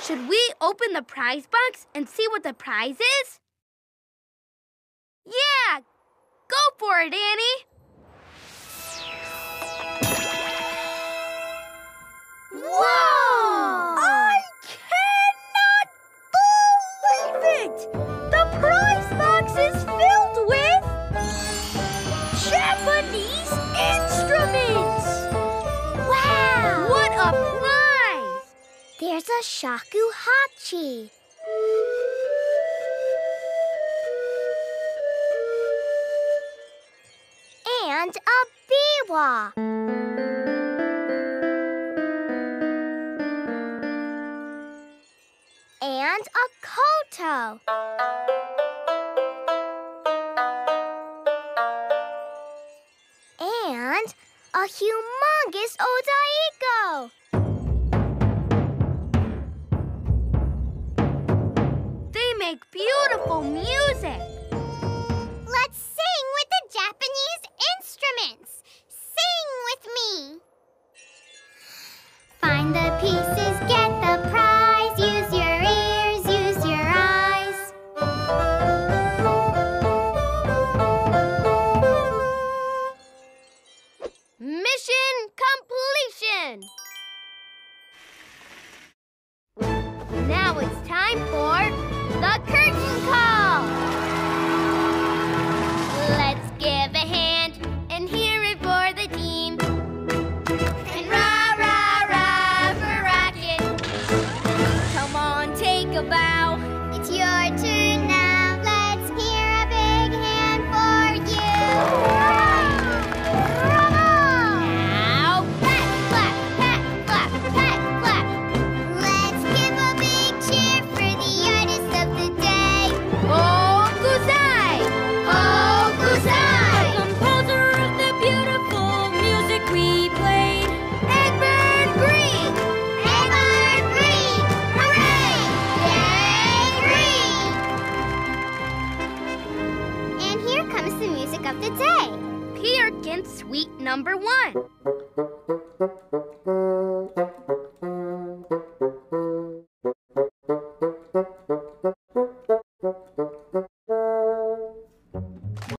Should we open the prize box and see what the prize is? Yeah! Go for it, Annie! Whoa! I cannot believe it! The prize box is filled with Japanese instruments! Wow! What a prize! There's a shakuhachi. And a biwa. And a koto. And a humongous odaiko. They make beautiful music. Let's sing with the Japanese instruments. Sing with me. Find the pieces, get the prize. Use your ears, use your eyes. Mission completion! Now it's time for the curtain call! Let's give a hand and hear it for the team. And rah, rah, rah for Rocket. Come on, take a bow. It's your turn now. Let's hear a big hand for you. Now, pat, clap, pat, clap, pat, clap. Let's give a big cheer for the artist of the day. Hokusai! Hokusai! Composer of the beautiful music we played. Edvard Grieg! Edvard Grieg! Hooray! Yay, Grieg! And here comes the music of the day. Peer Gynt Suite number 1.